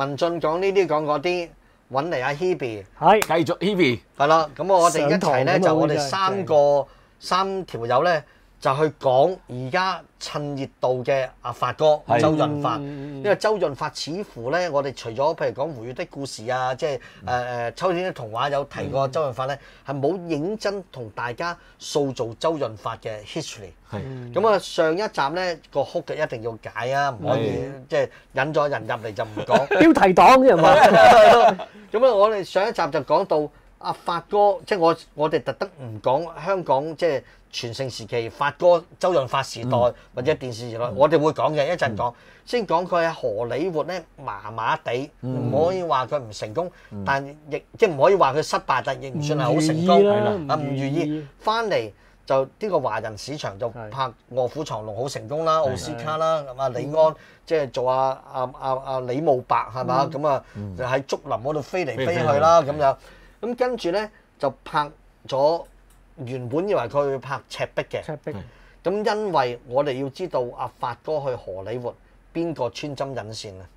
文進講呢啲講嗰啲，揾嚟阿 Hebe， 係繼續 Hebe 係啦，咁我哋一齊咧上堂咁啊就我哋好三條友咧就去講而家趁熱度嘅阿發哥係周潤發，因為周潤發似乎咧，我哋除咗譬如講《胡月的故事》啊，即係秋天的童話有提過周潤發咧，係冇認真同大家塑造周潤發嘅 history。 係咁啊，上一集咧個哭嘅一定要解啊，唔可以即係引咗人入嚟就唔講。 標題黨嘅係嘛？ 咁啊，我哋上一集就講到阿發哥，即係我哋特登唔講香港即係全盛時期發哥周潤發時代或者電視時代，我哋會講嘅一陣講。先講佢喺荷里活咧麻麻地，唔可以話佢唔成功，但亦即係唔可以話佢失敗，但亦唔算係好成功。啊，唔如意翻嚟。就呢個華人市場就拍《臥虎藏龍》好成功啦，奧斯卡啦，咁啊李安即係做阿李慕白係嘛，咁啊就喺竹林嗰度飛嚟飛去啦咁樣，咁跟住咧就拍咗原本以為佢會拍赤壁嘅，咁因為我哋要知道阿發哥去荷里活邊個穿針引線啊？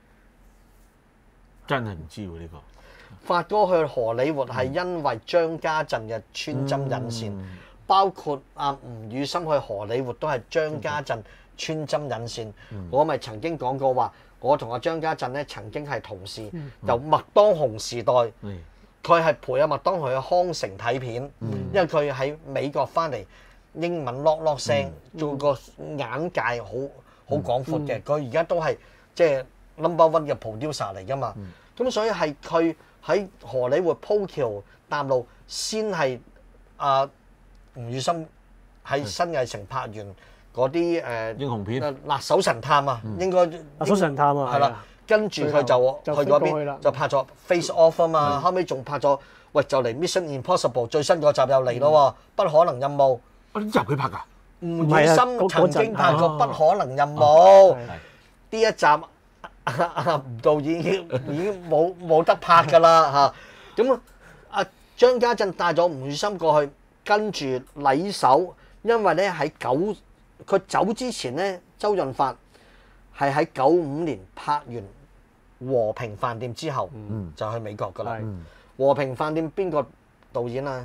真係唔知喎呢個。 發哥去荷里活係因為張家鎮嘅穿針引線。包括阿吳宇森去荷里活都係張家鎮穿針引線。我咪曾經講過話，我同阿張家鎮咧曾經係同事，由麥當雄時代，佢係陪阿麥當雄去康城睇片，因為佢喺美國翻嚟，英文囉囉聲，做個眼界好廣闊嘅。佢而家都係即係 number one 嘅 producer 嚟㗎嘛。咁所以係佢喺荷里活鋪橋搭路，先係吳宇森喺新藝城拍完嗰啲英雄片辣手神探啊，應該辣手神探啊， 係啦，跟住佢就去嗰邊就拍咗 Face Off 啊嘛，後尾仲拍咗喂就嚟 Mission Impossible 最新嗰集又嚟咯喎，不可能任務。 呢集佢拍㗎？ 吳宇森曾經拍過不可能任務，呢一集吳導演已經冇得拍㗎啦嚇。咁阿張家鎮帶咗吳宇森過去。跟住禮手，因為咧喺佢走之前咧，周潤發係喺95年拍完《和平飯店》之後，就去美國㗎啦。和平飯店邊個導演啊？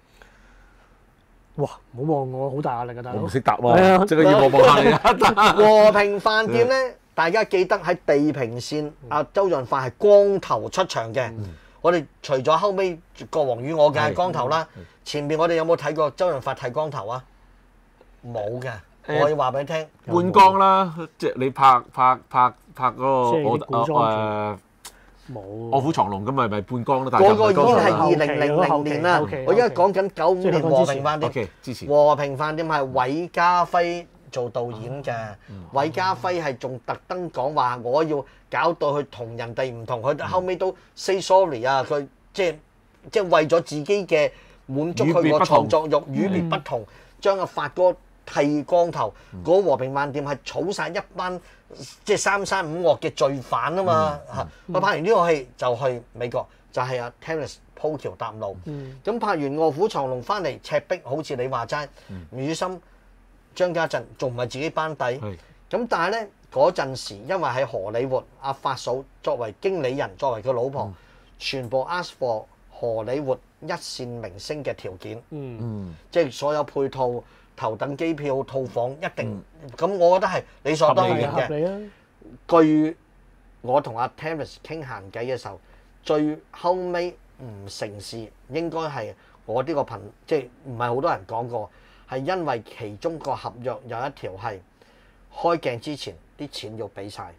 哇！唔好望我，好大壓力㗎，大佬。 我唔識答喎，即係要望下你啊！ 和平飯店咧，大家記得喺地平線，阿周潤發係光頭出場嘅。我哋除咗後尾《國王與我》嘅係光頭啦，前面我哋有冇睇過周潤發剃光頭啊？冇嘅，我可以話俾你聽， 半光啦，即係你拍嗰個冇臥虎藏龍咁咪半光咯， 嗰個已經係2000年啦。我而家講緊95年和平飯店。和平飯店係韋家輝做導演嘅，韋家輝係仲特登講話我要搞到佢同人哋唔同，佢後尾都 say sorry 啊！佢即係為咗自己嘅滿足佢個創作欲，與別不同，將阿發哥剃光頭。嗰和平飯店係儲晒一班即係三山五岳嘅罪犯啊嘛嚇！佢拍完呢個戲就去美國，就係阿 Terence 鋪橋搭路。咁拍完《臥虎藏龍》翻嚟赤壁，好似你話齋，吳宇森、張家鎮仲唔係自己班底？咁但係咧嗰陣時，因為喺荷里活，阿發嫂作為經理人，作為佢老婆，全部 ask for 荷里活一線明星嘅條件，即係所有配套、頭等機票、套房一定。咁我覺得係理所當然嘅。據我同阿 Terence 傾閒偈嘅時候，最後尾唔成事，應該係我呢個即係唔係好多人講過，係因為其中個合約有一條係開鏡之前啲錢要俾晒。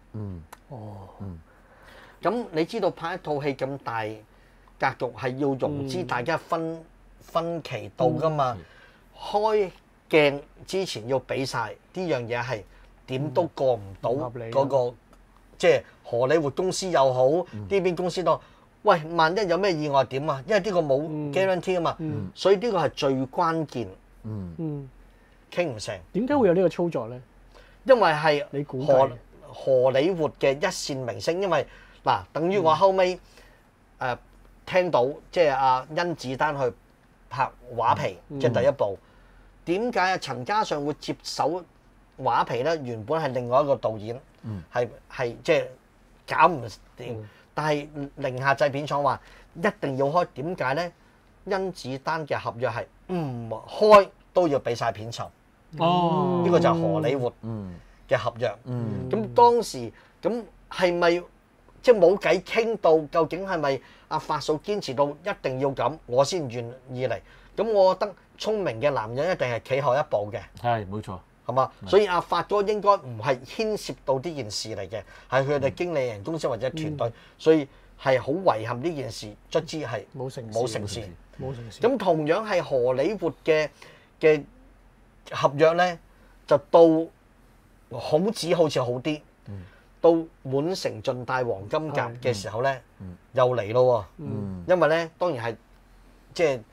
咁你知道拍一套戲咁大格局係要融資，大家分期到㗎嘛？開鏡之前要俾晒呢樣嘢係點都過唔到嗰個，即係荷里活公司又好，呢邊公司都喂，萬一有咩意外點啊？因為呢個冇 guarantee 啊嘛，所以呢個係最關鍵。傾唔成。 點解會有呢個操作咧？ 因為係你估荷里活嘅一線明星，因為嗱，等於我後尾聽到即係阿甄子丹去拍畫皮，即係第一部。點解啊？陳嘉上會接手畫皮咧？原本係另外一個導演，係即係搞唔掂。但係寧夏製片廠話一定要開，點解咧？甄子丹嘅合約係唔開都要俾晒片酬。 哦， 呢個就係荷里活嘅合約。咁當時咁係咪即係冇計傾到？究竟係咪阿發嫂堅持到一定要咁，我先願意嚟？咁我覺得聰明嘅男人一定係企後一步嘅。 係冇錯。 係嘛？所以阿發哥應該唔係牽涉到呢件事嚟嘅，係佢哋經理人公司或者團隊，所以係好遺憾呢件事卒之係冇成事。咁同樣係荷里活嘅合約咧，就到孔子好似好啲，到滿城盡帶黃金甲嘅時候咧，又嚟咯喎。因為咧當然係即係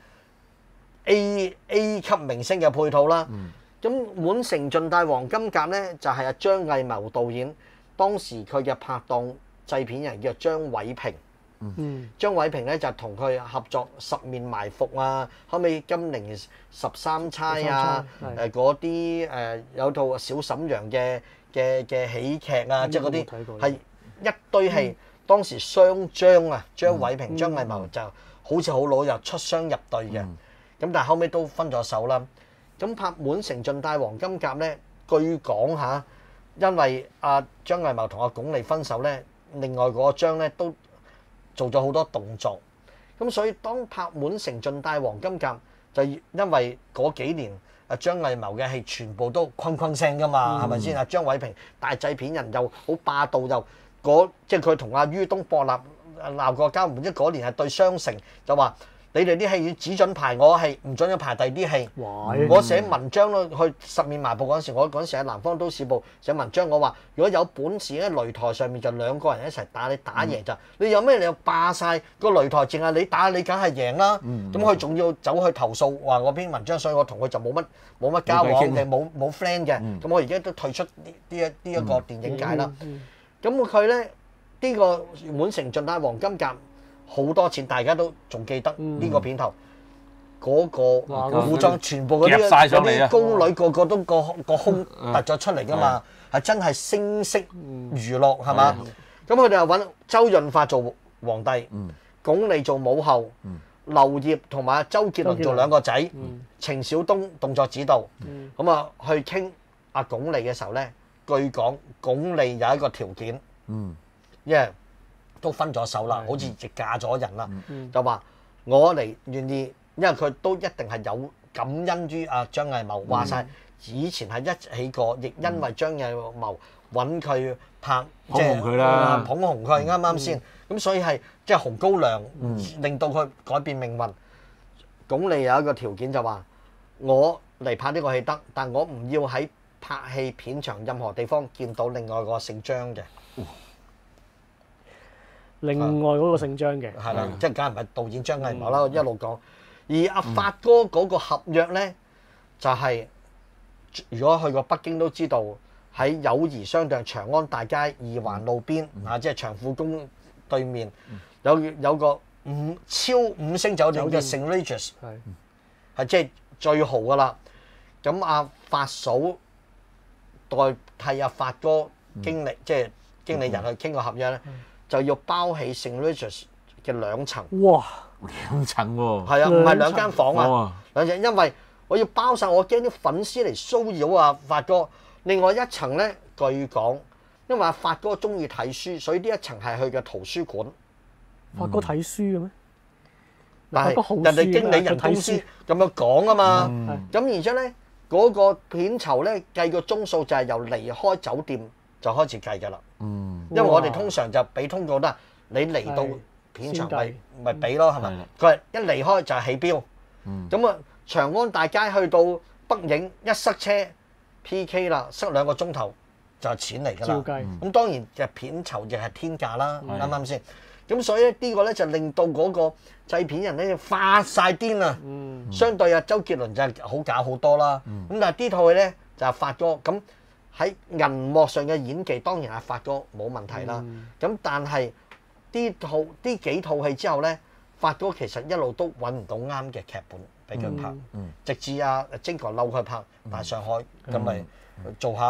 A 級明星嘅配套啦。咁滿城盡帶黃金甲咧，就係阿張藝謀導演，當時佢嘅拍檔製片人叫張偉平。張偉平咧就同佢合作《十面埋伏》啊，後尾《金陵十三釵》啊，嗰啲有套小沈陽嘅喜劇啊，即係嗰啲係一堆戲。當時雙張啊，張偉平、張藝謀就好似好老，又出雙入對嘅。咁但係後尾都分咗手啦。咁拍《滿城盡帶黃金甲》咧，據講嚇，因為阿張藝謀同阿鞏俐分手咧，另外嗰個張咧都做咗好多動作。咁所以當拍《滿城盡帶黃金甲》，就因為嗰幾年阿張藝謀嘅戲全部都哐哐聲噶嘛，係咪先？阿張偉平大製片人又好霸道，又即係佢同阿于東博立鬧過交，唔知嗰年係對雙城就話。你哋啲戲只準排我戲，唔準排第二啲戲。我寫文章咯，去十面埋伏嗰陣時，我嗰陣時喺南方都市報寫文章，我話如果有本事咧，擂台上面就兩個人一齊打，你打贏就。你有咩理由霸晒個擂台，淨係你打，你梗係贏啦。咁佢仲要走去投訴話我篇文章，所以我同佢就冇乜交往嘅，冇 friend 嘅。咁我而家都退出呢一個電影界啦。咁佢咧呢個滿城盡帶黃金甲。好多錢，大家都仲記得呢個片頭嗰個古裝，全部嗰啲宮女個個都個胸突咗出嚟㗎嘛，係真係聲色娛樂係嘛？咁佢哋又揾周潤發做皇帝，鞏俐做母后，劉燁同埋周杰倫做兩個仔，程小東動作指導。咁啊去傾阿鞏俐嘅時候咧，據講鞏俐有一個條件，因為都分咗手啦，好似亦嫁咗人啦，就話我嚟願意，因為佢都一定係有感恩於阿張藝謀，話晒以前係一起過，亦因為張藝謀揾佢拍，即係捧紅佢啱啱先，咁所以係即係紅高粱，令到佢改變命運。鞏俐有一個條件就話，我嚟拍呢個戲得，但我唔要喺拍戲片場任何地方見到另外個姓張嘅。 另外嗰個姓張嘅， 係啦，即係梗係唔係導演張藝謀啦，一路講。而阿發哥嗰個合約咧，就係如果去過北京都知道，喺友誼商場長安大街二環路邊啊，即係長富宮對面，有個超五星酒店嘅 St. Regis，係即係最豪噶啦。咁阿發嫂代替阿發哥經理，即係經理人去傾個合約咧。就要包起 St. Regis 嘅2層。哇 ！2層喎。 係啊，唔係2間房啊，2層，因為我要包晒，我驚啲粉絲嚟騷擾啊發哥。另外1層咧，據講，因為阿發哥中意睇書，所以呢1層係佢嘅圖書館。 發哥睇書嘅咩？ 但係人哋經理人公司咁樣講啊嘛。咁而且咧，嗰個片酬咧計個鐘數就係由離開酒店就開始計㗎啦。因為我哋通常就俾通告啦，你嚟到片場咪俾咯，係咪？佢係一離開就係起標。咁啊，長安大街去到北影一塞車 PK 啦，塞2個鐘頭就係錢嚟㗎啦。咁當然嘅片酬亦係天價啦，啱啱先？咁所以呢個咧就令到嗰個製片人咧發晒癲啊！相對啊，周杰倫就係好搞好多啦。咁但係呢套戲咧就係發哥咁。喺銀幕上嘅演技當然係發哥冇問題啦，咁但係呢幾套戲之後咧，發哥其實一路都揾唔到啱嘅劇本俾佢拍，直至阿晶哥嬲佢拍《大上海》，咁咪做下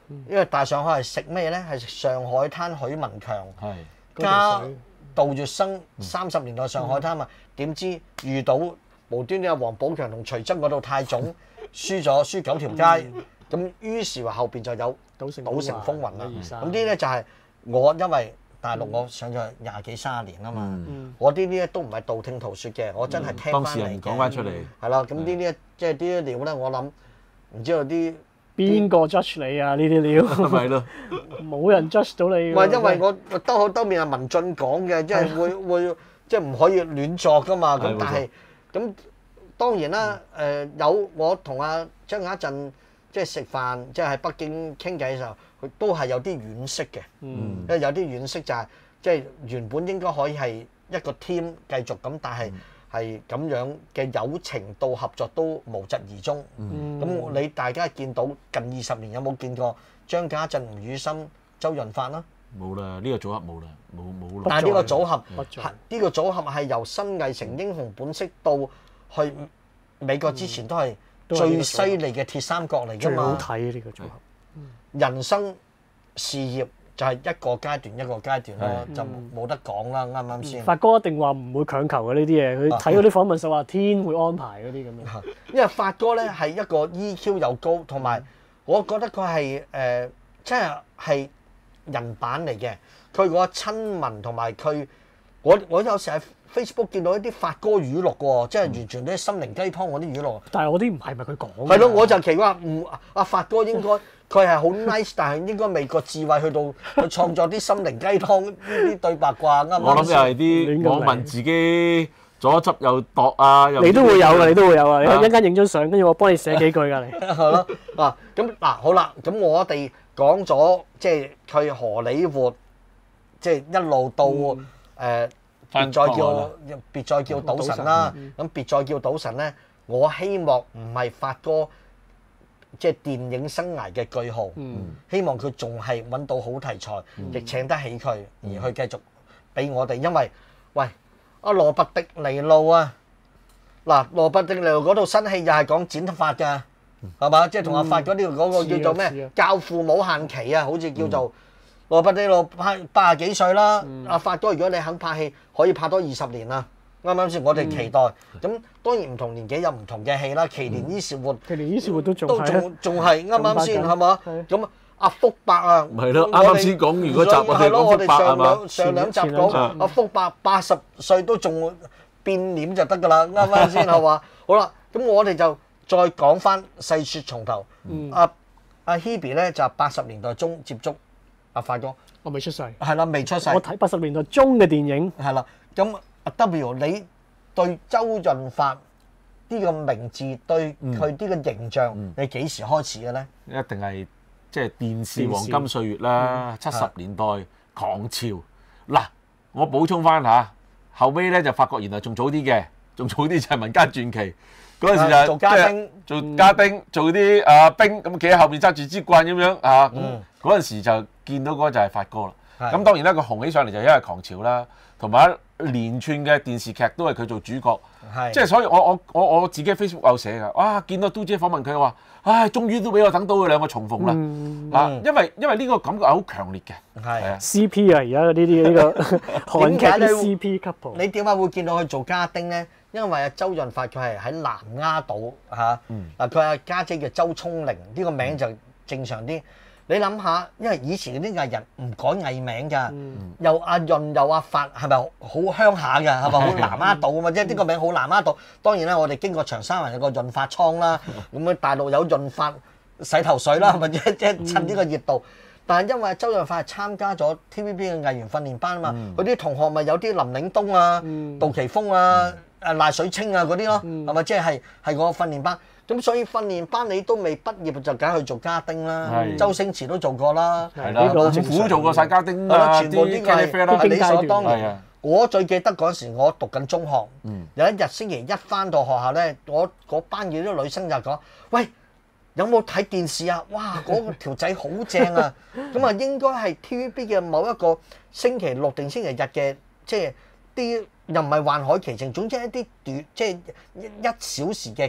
因為大上海係食咩咧？係食上海灘許文強加杜月笙30年代上海灘嘛。點知遇到無端端阿王寶強同徐崢嗰度泰總輸9條街，咁於是話後邊就有賭城風雲啦。咁呢啲就係我因為大陸我上咗20幾30年啊嘛，我呢啲都唔係道聽途說嘅，我真係聽翻嚟嘅。當事人講翻出嚟。 係啦，咁呢啲即係啲料咧，我諗唔知道啲邊個 judge 你啊？呢啲料係咯， 冇人 judge 到你。 唔係因為我兜口兜面係文進講嘅，即係會即係唔可以亂作噶嘛。咁但係咁當然啦，有我同阿張家鎮即係食飯，即係喺北京傾偈嘅時候，佢都係有啲惋惜嘅。因為有啲惋惜就係即係原本應該可以係一個 team 繼續咁，但係咁樣嘅友情到合作都無疾而終。咁你大家見到近20年有冇見過張家鎮、吳宇森、周潤發啦？ 冇啦，呢個組合冇啦，冇。 但係呢個組合係由新藝城英雄本色到去美國之前都係最犀利嘅鐵三角嚟㗎嘛。 最好睇呢個組合。 人生事業就係一個階段一個階段啦，就冇得講啦，啱唔啱先？ 發哥一定話唔會強求嘅呢啲嘢，佢睇嗰啲訪問就話天會安排嗰啲咁樣。 因為發哥咧係一個 EQ 又高，同埋我覺得佢係即係人版嚟嘅。佢個親民同埋佢，我有時喺 Facebook 見到一啲發哥語錄喎，即係完全啲心靈雞湯嗰啲語錄。 但係我啲唔係咪佢講？ 係咯，我就奇怪阿發哥應該佢係好 nice， 但係應該未個智慧去到去創作啲心靈雞湯呢啲對白啩，啱唔啱？ 我諗又係啲網民自己左執右度啊！ 你都會有㗎，你都會有啊！你一陣間影張相，跟住我幫你寫幾句㗎，你係咯啊！咁嗱好啦，咁我哋講咗即係佢荷里活，即係一路到別再叫賭神啦。咁別再叫賭神咧，我希望唔係發哥即係電影生涯嘅句號。希望佢仲係揾到好題材，亦請得起佢，而去繼續俾我哋。因為喂，阿羅拔迪尼路啊，嗱羅拔迪尼路嗰套新戲又係講剪髮㗎，係嘛？即係同阿發嗰啲嗰個叫做咩教父冇限期啊，好似叫做。羅拔迪尼路拍80幾歲啦，阿發哥如果你肯拍戲，可以拍多20年啦，啱唔啱先？我哋期待。咁當然唔同年紀有唔同嘅戲啦。奇連伊士活， 奇連伊士活都仲係啱唔啱先？係嘛？咁阿福伯啊， 係咯，啱啱先講完嗰集係咯，我哋講上兩集講阿福伯80歲都仲變臉就得㗎啦，啱唔啱先？係嘛？好啦，咁我哋就再講翻細説從頭。阿 Hebe 咧就80年代中接觸阿發哥， 我未出世。 係啦，未出世。 我睇80年代中嘅電影。 係啦，咁阿 W，你對周潤發呢個名字，對佢呢個形象，你幾時開始嘅咧？ 一定係即係電視黃金歲月啦，70年代狂潮。嗱，我補充翻嚇，後尾咧就發覺原來仲早啲嘅，仲早啲就係民間傳奇。嗰陣時就做家丁， 做啲兵咁企喺後面揸住支棍咁樣啊。嗰陣時就見到嗰個就係發哥啦。咁當然啦，佢紅起上嚟就因為狂潮啦，同埋一連串嘅電視劇都係佢做主角。即係所以我自己 Facebook 有寫㗎。哇！見到嘟姐訪問佢話，唉，終於都俾我等到佢兩個重逢啦。因為呢個感覺係好強烈嘅。 係 CP 啊，而家呢個韓劇啲 CP couple。 你點解會見到佢做家丁咧？因為阿周潤發佢係喺南丫島嚇，嗱佢阿家姐叫周聰玲，呢個名就正常啲。你諗下，因為以前嗰啲藝人唔改藝名㗎，又阿潤又阿發，係咪好鄉下㗎？係咪好南丫島啊嘛？即係呢個名好南丫島。當然啦，我哋經過長沙灣有個潤發倉啦，咁樣大陸有潤發洗頭水啦，係咪即係趁呢個熱度？但係因為周潤發係參加咗 TVB 嘅藝員訓練班啊嘛，佢啲同學咪有啲林嶺東啊、杜琪峰啊、賴水清啊嗰啲咯，係咪即係個訓練班？咁所以訓練班你都未畢業就梗係去做家丁啦。周星馳都做過啦， 政府都做過晒家丁啦，全部呢個係理所當然。我最記得嗰時我讀緊中學，有一日星期一返到學校咧，我嗰班嘅啲女生就講：喂，有冇睇電視啊？哇，嗰條仔好正啊！咁啊，應該係 TVB 嘅某一個星期六定星期日嘅，即係啲又唔係《幻海奇情》，總之一啲短即係1小時嘅劇。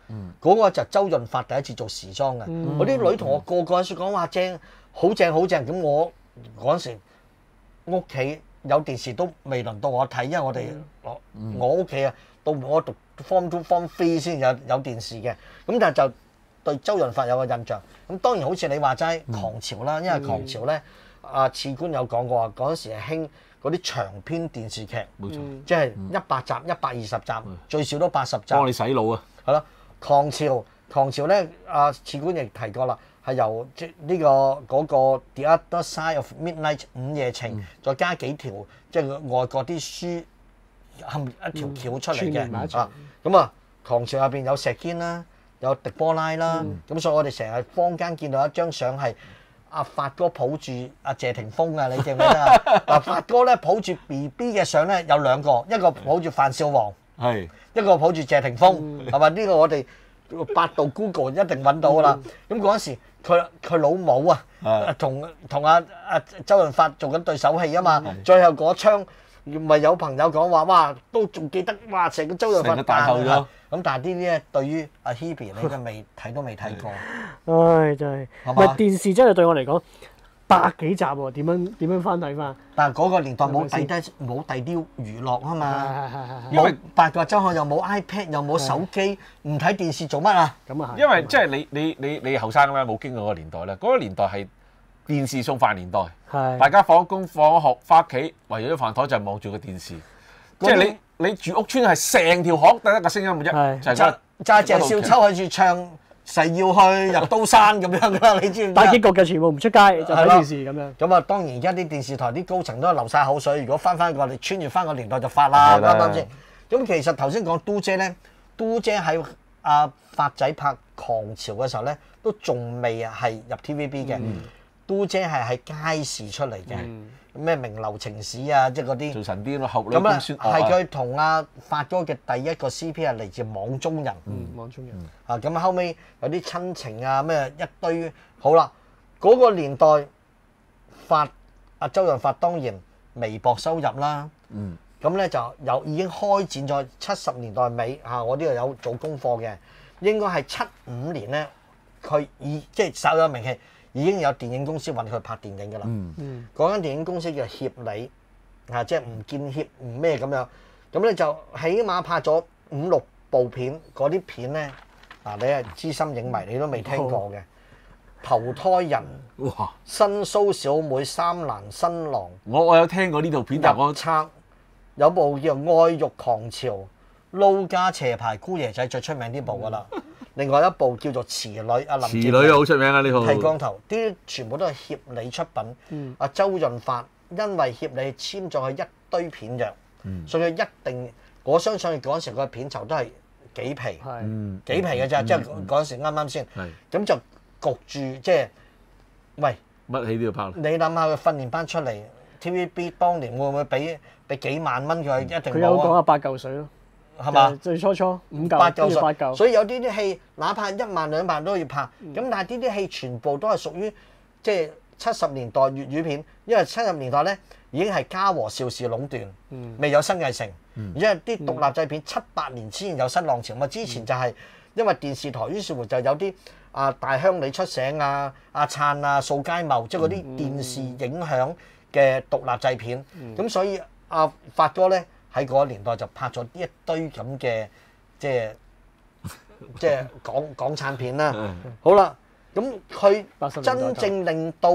嗰個就周潤發第一次做時裝嘅。我啲女同我個個喺度講話正，好正好正。咁我嗰陣時屋企有電視都未輪到我睇，因為我屋企啊，到我讀 Form 2 Form 3先有電視嘅。咁但係就對周潤發有個印象。咁當然好似你話齋狂潮啦，因為狂潮咧，次官有講過話嗰陣時係興嗰啲長篇電視劇， 冇錯， 即係100集、120集，最少都80集。 幫你洗腦啊！ 係咯，狂潮咧，次官亦提過啦，係由即呢個嗰個 The Other Side of Midnight 午夜情，再加幾條即係外國啲書冚一條橋出嚟嘅。咁啊，狂潮入邊有石堅啦，有狄波拉啦，咁所以我哋成日坊間見到一張相係阿發哥抱住阿謝霆鋒啊，你記唔記得啊？嗱，發哥咧抱住 BB 嘅相咧有兩個，一個抱住范少皇， 係一個抱住謝霆鋒，係咪？呢個我哋百度 Google 一定揾到㗎啦。咁嗰陣時佢老母啊，同阿周潤發做緊對手戲啊嘛，最後嗰槍咪有朋友講話，哇，都仲記得，哇，成個周潤發大透咗。 咁但係呢啲咧，對於阿 Hebe 你都未睇都未睇過。 唉，真係，唔係電視真係對我嚟講百幾集喎，點樣翻睇翻？ 但係嗰個年代冇第啲娛樂啊嘛，冇八卦週刊又冇 iPad 又冇手機，唔睇電視做乜啊？ 咁啊係。 因為即係你後生啦，冇經過嗰個年代啦。嗰個年代係電視送飯年代，大家放工放學翻屋企，圍咗飯台就望住個電視。即係你住屋村係成條巷得一個聲音嘅啫，就係鄭少秋喺住唱誓要去入刀山咁樣㗎啦，你知唔知？ 大結局嘅全部唔出街就睇電視咁樣。 咁啊，當然而家啲電視台啲高層都係流晒口水。如果翻過嚟穿越翻個年代就發啦，啱唔啱先？咁其實頭先講都姐咧，都姐喺阿發仔拍《狂潮》嘅時候咧，都仲未係入 TVB 嘅。都姐係喺街市出嚟嘅。咩名流情史啊，即係嗰啲做神啲咯，後女公孫係佢同阿發哥嘅第一個 CP 係嚟自網中人。 網中人。 咁後尾有啲親情啊，咩一堆好啦。嗰個年代阿周潤發當然微薄收入啦。咁咧就已經開展咗70年代尾嚇，我呢度有做功課嘅，應該係75年咧，佢即係稍有名氣。已經有電影公司揾佢拍電影㗎啦。嗰間電影公司叫協理，即係唔見協唔咩咁樣。咁咧就起碼拍咗5、6部片，嗰啲片咧你係資深影迷，你都未聽過嘅。投胎人，哇！新蘇小妹、三蘭新郎， 我有聽過呢套片，但係我測有部叫《愛慾狂潮》，撈家邪牌姑爺仔最出名呢部㗎啦。另外一部叫做《慈女》，阿林。慈女好出名啊！呢套剃光頭，啲全部都係協理出品。阿周潤發因為協理簽咗佢一堆片約，所以佢一定，我相信嗰陣時個片酬都係幾皮，幾皮嘅啫。即係嗰陣時啱啱先，咁就焗住即係，喂， 乜戲都要拍。 你諗下佢訓練班出嚟 ，TVB 當年會唔會俾幾萬蚊佢？一定冇啊！ 佢有講8嚿水咯。係嘛？最初5嚿、8嚿， 所以有啲戲，哪怕1萬2萬都要拍。咁但係呢啲戲全部都係屬於即係70年代粵語片，因為70年代咧已經係嘉禾邵氏壟斷，未有新藝城。因為啲獨立製片7、8年先有新浪潮嘛。之前就係因為電視台，於是乎就有啲大鄉里出醒啊、阿燦啊、掃街茂，即係嗰啲電視影響嘅獨立製片。咁所以發哥咧。喺嗰個年代就拍咗一堆咁嘅即係港產片啦。好啦，咁佢真正令到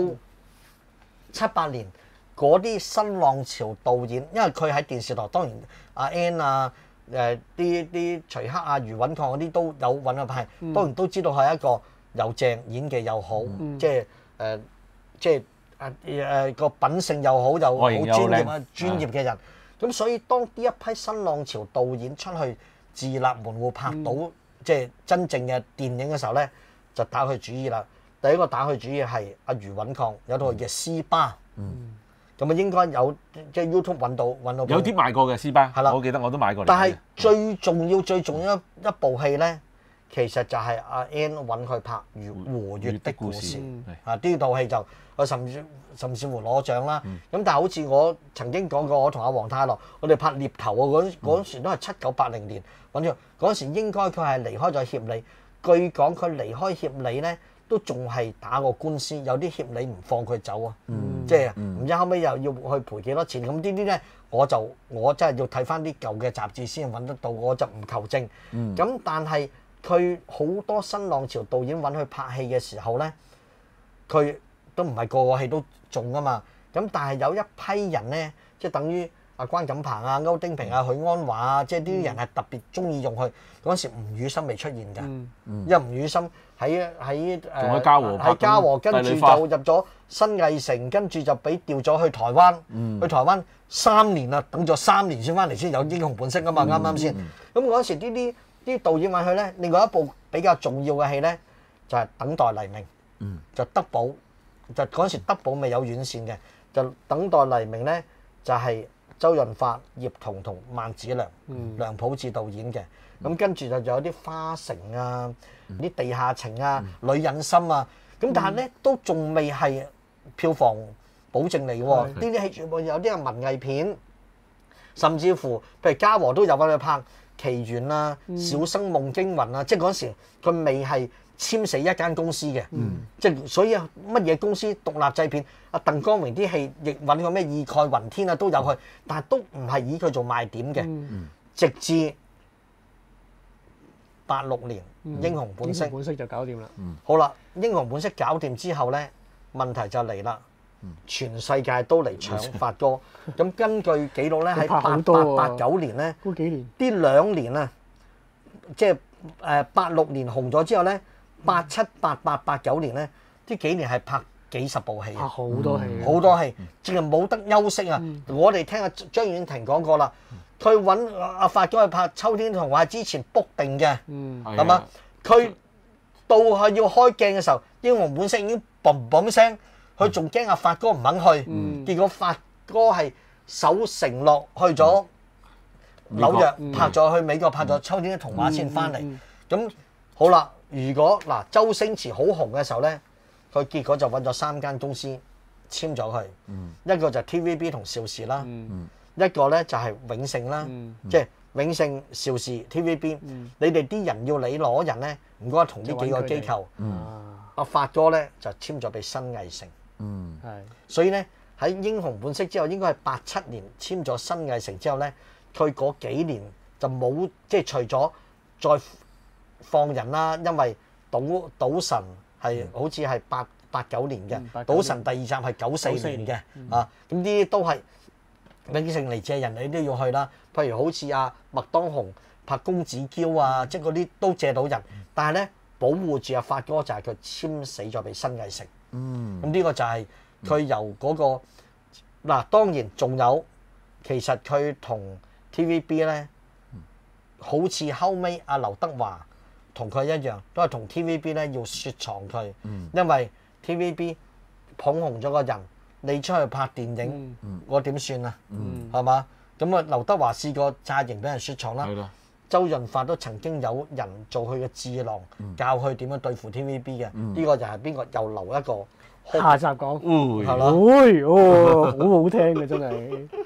7、8年嗰啲新浪潮導演，因為佢喺電視台當然阿 N 啲徐克啊、余允抗嗰啲都有揾佢拍，當然都知道係一個又正演技又好，即係個品性又好又好專業嘅人。咁所以當呢一批新浪潮導演出去自立門戶拍到即係真正嘅電影嘅時候咧，就打佢主意啦。第一個打佢主意係阿余允抗，有套叫《斯巴》。咁應該有即係 YouTube 揾到。 有啲賣過嘅《斯巴》。係啦，我記得我都買過。 但係最重要一部戲咧， 其實就係阿 Ann 揾佢拍《胡越的故事》呢套戲就甚至乎攞獎啦。咁但係好似我曾經講過，我同阿黃泰樂，我哋拍獵頭啊嗰時都係7980年揾咗，嗰時應該佢係離開咗協理。據講佢離開協理咧，都仲係打過官司，有啲協理唔放佢走啊。即係唔知後尾又要去賠幾多錢。咁呢啲咧，我真係要睇翻啲舊嘅雜誌先揾得到，我就唔求證。咁但係佢好多新浪潮導演揾佢拍戲嘅時候咧，佢都唔係個個戲都中啊嘛。咁但係有一批人咧，即係等於阿關錦鵬啊、歐丁平啊、許安華啊，即係呢啲人係特別中意用佢。嗰陣時吳宇森未出現㗎，因為吳宇森喺嘉禾，跟住就入咗新藝城，跟住就俾調咗去台灣。去台灣3年啦，等咗3年先翻嚟先有英雄本色啊嘛，啱啱先。咁嗰陣時啲導演揾佢咧，另外一部比較重要嘅戲咧，就係《等待黎明》，就德寶，就嗰陣時德寶未有院線嘅，就《等待黎明》咧就係周潤發、葉童同萬梓良、梁普智導演嘅。咁跟住就有啲花城啊、啲地下情啊、女人心啊，咁但係咧都仲未係票房保證嚟喎。呢啲戲全部有啲係文藝片，甚至乎譬如嘉禾都有揾佢拍《奇緣》啊、《小生夢驚魂》啊，即係嗰時佢未係簽死一間公司嘅，即係所以乜嘢公司獨立製片，阿鄧光榮啲戲亦揾個咩《義蓋雲天》啊都有去，但係都唔係以佢做賣點嘅，直至86年英雄本色就搞掂啦。 好啦，英雄本色搞掂之後咧，問題就嚟啦，全世界都嚟搶發哥。咁根據記錄咧，喺88、89年咧， 嗰幾年呢2年啊，即係86年紅咗之後咧，87、88、89年咧，呢幾年係拍幾十部戲， 拍好多戲， 好多戲，淨係冇得休息啊！我哋聽阿張婉婷講過啦。佢揾阿發哥去拍《秋天童話》之前 book 定嘅，係嘛？佢到係要開鏡嘅時候，英雄本色已經嘣嘣聲，佢仲驚阿發哥唔肯去，結果發哥係守承諾去咗紐約拍咗去美國拍咗《秋天童話》先翻嚟。咁好啦，如果嗱周星馳好紅嘅時候咧，佢結果就揾咗3間公司簽咗佢，一個就 TVB 同邵氏啦。一個咧就係永盛啦，即係永盛、邵氏、TVB。你哋啲人要你攞人咧，唔該同呢幾個機構。阿發哥咧就簽咗俾新藝城。所以咧喺英雄本色之後，應該係87年簽咗新藝城之後咧，佢嗰幾年就冇即係除咗再放人啦，因為賭神係好似係89年嘅，賭神第2集係94年嘅啊，咁呢啲都係。永盛嚟借人，你都要去啦。譬如好似阿麥當雄拍公子嬌啊，即係嗰啲都借到人。但係咧，保護住阿發哥就係佢簽死咗俾新藝城。咁呢個就係佢由嗰個嗱，當然仲有，其實佢同 TVB 咧，好似後尾阿劉德華同佢一樣，都係同 TVB 咧要雪藏佢，因為 TVB 捧紅咗個人。你出去拍電影，我點算啊？係嘛？咁啊，劉德華試過詐型俾人雪藏啦。周潤發都曾經有人做佢嘅智囊，教佢點樣對付 TVB 嘅。呢個就係邊個？又留一個下集講。 係啦。 好好聽嘅真係。